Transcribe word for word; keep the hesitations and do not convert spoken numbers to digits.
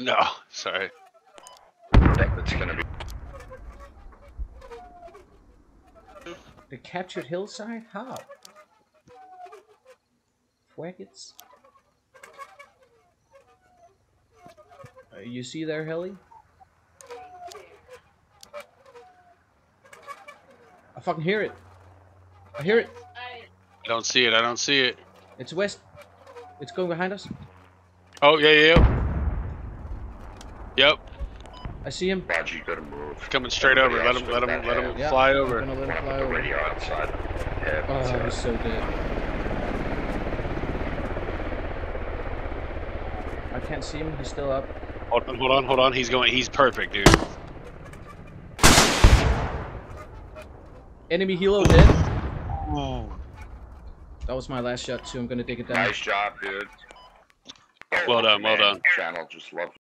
No, sorry. It's gonna be. The captured hillside? How? Fwackets? Uh, you see there, Helly? I fucking hear it. I hear it. I don't see it. I don't see it. It's west. It's going behind us. Oh, yeah, yeah, yeah. Yep. I see him. Roger, you gotta move. Coming straight over. Let him, let him, let him Yeah, fly I'm over. gonna let him Put fly the over. radio outside. Yeah, Oh, that's he's it. so dead. I can't see him. He's still up. Hold on, hold on, hold on. He's going. He's perfect, dude. Enemy helo dead. Oh. That was my last shot too. I'm gonna take it down. Nice job, dude. Well done, well done. Channel just love